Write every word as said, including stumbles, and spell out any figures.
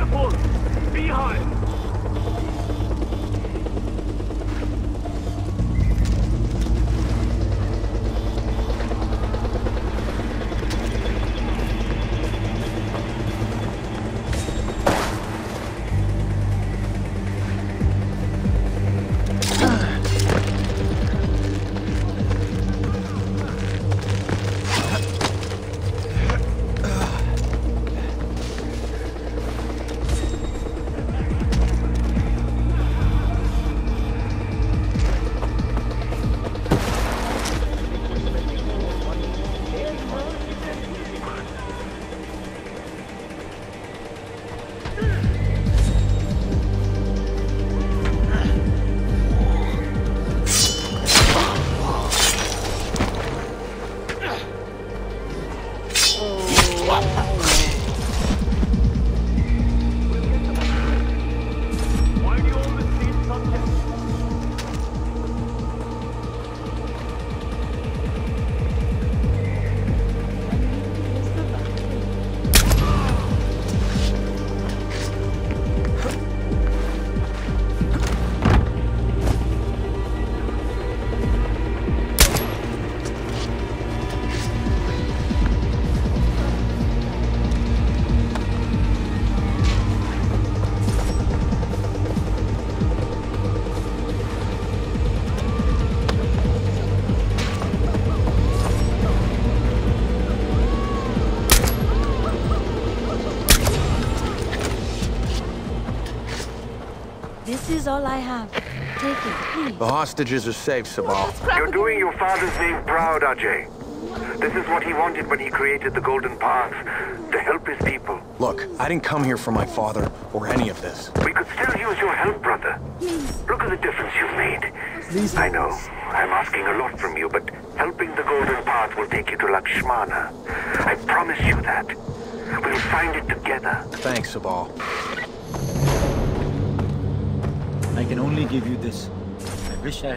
Careful! Behind! This is all I have. Take it, please. The hostages are safe, Sabal. You're doing your father's name proud, Ajay. This is what he wanted when he created the Golden Path, to help his people. Look, I didn't come here for my father or any of this. We could still use your help, brother. Please. Look at the difference you've made. Please. I know, I'm asking a lot from you, but helping the Golden Path will take you to Lakshmana. I promise you that. We'll find it together. Thanks, Sabal. I can only give you this. I wish I